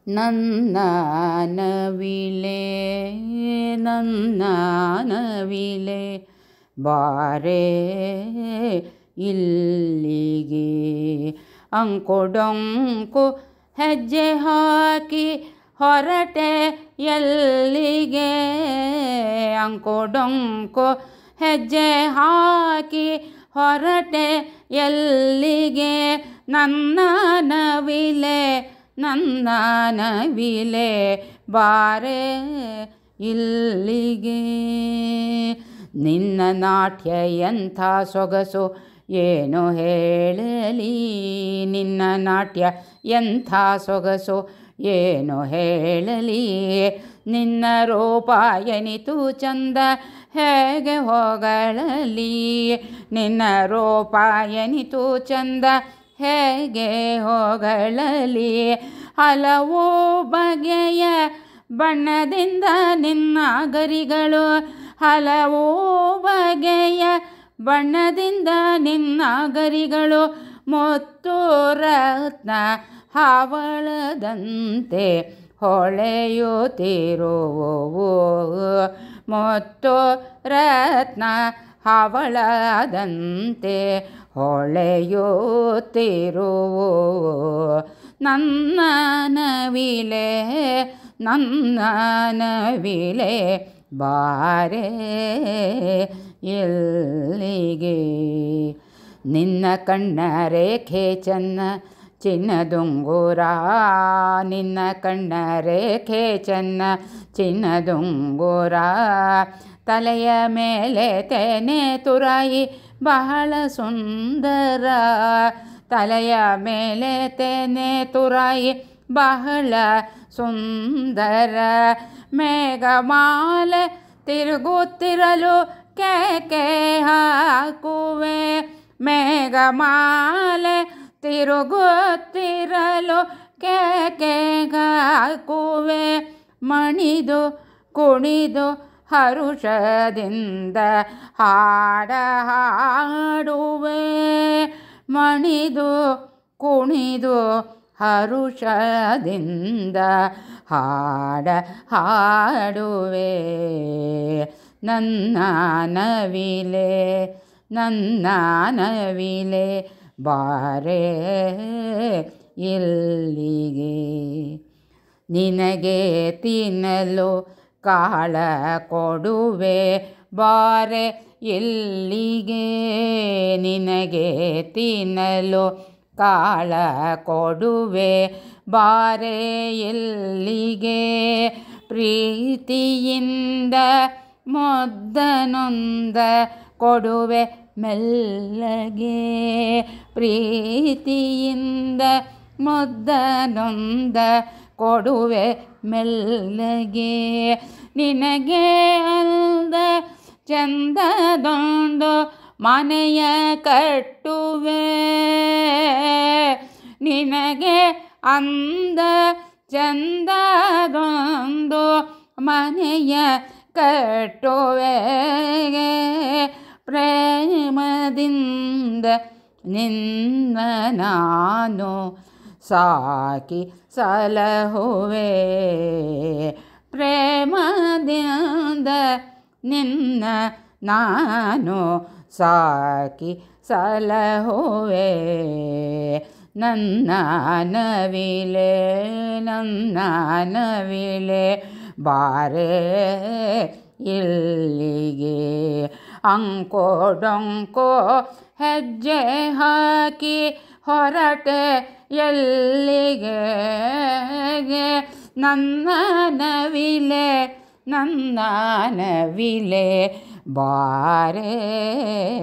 ನನ್ನ ನವಿಲೆ ನನ್ನ ನವಿಲೆ ಬಾರೆ ಇಲ್ಲಿಗೆ ಅಂಕುಡೊಂಕು ಹೆಜ್ಜೆ ಹಾಕಿ ಹೊರಟೆ ಎಲ್ಲಿಗೆ ಅಂಕುಡೊಂಕು ಹೆಜ್ಜೆ ಹಾಕಿ ಹೊರಟೆ ಎಲ್ಲಿಗೆ ನನ್ನ ನವಿಲೆ ನನ್ನ ನವಿಲೆ ಬಾರೆ ಇಲ್ಲಿಗೆ ನಿನ್ನ ನಾಟ್ಯ ಎಂಥ ಸೊಗಸು ಏನು ಹೇಳಲಿ ನಿನ್ನ ನಾಟ್ಯ ಎಂಥ ಸೊಗಸು ಏನು ಹೇಳಲಿ ನಿನ್ನ ರೂಪ ಎನಿತು ಚಂದ ಹೇಗೆ ಹೊಗಳಲಿ ನಿನ್ನ ರೂಪ ಎನಿತು ಚಂದ ಹೇಗೆ ಹೊಗಳಲಿ ಹಲವು ಬಗೆಯ ಬಣ್ಣದಿಂದ ನಿನ್ನ ಗರಿಗಳು ಹಲವು ಬಗೆಯ ಬಣ್ಣದಿಂದ ನಿನ್ನ ಗರಿಗಳು ಮುತ್ತು ರತ್ನ ಹವಳದಂತೆ ಹೊಳೆಯುತ್ತಿರುವವು ಮುತ್ತು ರತ್ನ ಹವಳದಂತೆ ಹೊಳೆಯುತ್ತಿರುವು ನನ್ನ ನವಿಲೆ ನನ್ನ ನವಿಲೆ ಬಾರೆ ಎಲ್ಲಿಗೆ ನಿನ್ನ ಕಣ್ಣ ರೇಖೆ ಚೆನ್ನ ಚಿನ್ನದುಂಗುರ ನಿನ್ನ ಕಣ್ಣ ರೇಖೆ ಚೆನ್ನ ಚಿನ್ನದುಂಗುರ ತಲೆಯ ಮೇಲೆ ತೆನೆ ತುರಾಯಿ ಬಹಳ ಸುಂದರ ತಲೆಯ ಮೇಲೆ ತೆನೆ ತುರಾಯಿ ಬಹಳ ಸುಂದರ ಮೇಘಮಾಲೆ ತಿರುಗುತ್ತಿರಲು ಕೇಕೆ ಹಾಕುವೆ ಮೇಘಮಾಲೆ ತಿರುಗುತ್ತಿರಲು ಕೇಕೆ ಹಾಕುವೆ ಮಣಿದು ಕುಣಿದು ಹರುಷದಿಂದ ಹಾಡ ಹಾಡುವೆ ಮಣಿದು ಕುಣಿದು ಹರುಷದಿಂದ ಹಾಡ ಹಾಡುವೆ ನನ್ನ ನವಿಲೆ ನನ್ನ ನವಿಲೆ ಬಾರೆ ಇಲ್ಲಿಗೆ ನಿನಗೆ ತಿನ್ನಲು ಕಾಳ ಕೊಡುವೆ ಬಾರೆ ಇಲ್ಲಿಗೆ ನಿನಗೆ ತಿನ್ನಲು ಕಾಳ ಕೊಡುವೆ ಬಾರೆ ಇಲ್ಲಿಗೆ ಪ್ರೀತಿಯಿಂದ ಮುದ್ದನೊಂದ ಕೊಡುವೆ ಮೆಲ್ಲಗೆ ಪ್ರೀತಿಯಿಂದ ಮುದ್ದನೊಂದ ಕೊಡುವೆ ಮೆಲ್ಲಗೆ ನಿನಗೆ ಅಲ್ದ ಚಂದದೊಂದು ಮನೆಯ ಕಟ್ಟುವೆ ನಿನಗೆ ಅಂದ ಚಂದದೊಂದು ಮನೆಯ ಕಟ್ಟುವೆ ಪ್ರೇಮದಿಂದ ನಿನ್ನ ನಾನು ಸಾಕಿ ಸಲಹುವೆ ಪ್ರೇಮದಿಂದ ನಿನ್ನ ನಾನು ಸಾಕಿ ಸಲಹುವೆ ನನ್ನ ನವಿಲೆ ನನ್ನ ನವಿಲೆ ಬಾರೆ ಇಲ್ಲಿಗೆ ಅಂಕೋಡೊಂಕೋ ಹೆಜ್ಜೆ ಹಾಕಿ ಹೊರಟೆ ಎಲ್ಲಿಗೆ ನನ್ನ ನವಿಲೆ ನನ್ನ ನವಿಲೆ ಬಾರೆ